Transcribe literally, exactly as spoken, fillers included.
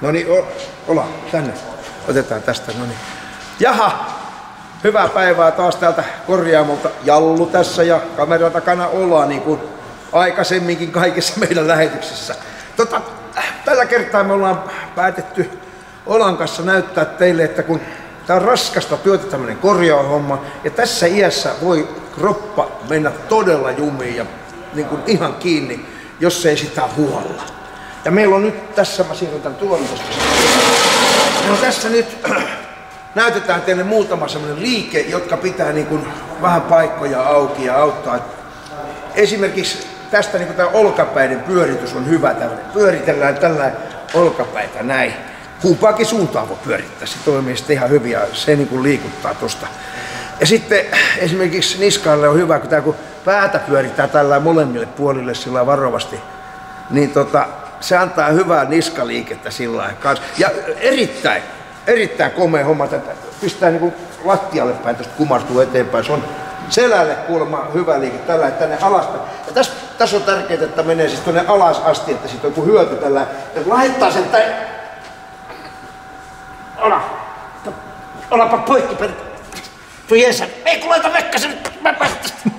No niin, Ola, tänne. Otetaan tästä, no niin. Jaha, hyvää päivää taas täältä korjaamolta. Jallu tässä ja kameran takana Ola, niin kuin aikaisemminkin kaikissa meidän lähetyksissä. Tota, tällä kertaa me ollaan päätetty Olan kanssa näyttää teille, että kun tää on raskasta työtä tämmönen korjaushomma, ja tässä iässä voi kroppa mennä todella jumiin ja niin kuin ihan kiinni, jos ei sitä huolla. Ja meillä on nyt tässä, mä siirryn tän tuotantosta. Meillä on tässä nyt, näytetään teille muutama semmoinen liike, jotka pitää niin kuin vähän paikkoja auki ja auttaa. Esimerkiksi tästä niin kuin tää olkapäiden pyöritys on hyvä tämmöinen. Pyöritellään tällä olkapäitä näin. Kumpaakin suuntaan voi pyörittää, se toimii sitten ihan hyvin ja se niin kuin liikuttaa tosta. Ja sitten esimerkiksi niskaille on hyvä, kun, tää, kun päätä pyörittää tällä molemmille puolille sillä varovasti, niin tota, se antaa hyvää niskaliikettä sillä lailla. Ja erittäin, erittäin komea homma, että pistää niin kuin lattialle päin, tuosta kumartuu eteenpäin. Se on selälle kuulemma hyvä liike, tällä tänne alaspäin. Ja tässä, tässä on tärkeää, että menee siis tuonne alas asti, että siitä on joku hyöty tällä. Ja laittaa sen tänne. Ola, olapa poikki. Tuo Jeesa, ei kun laita vekkasen.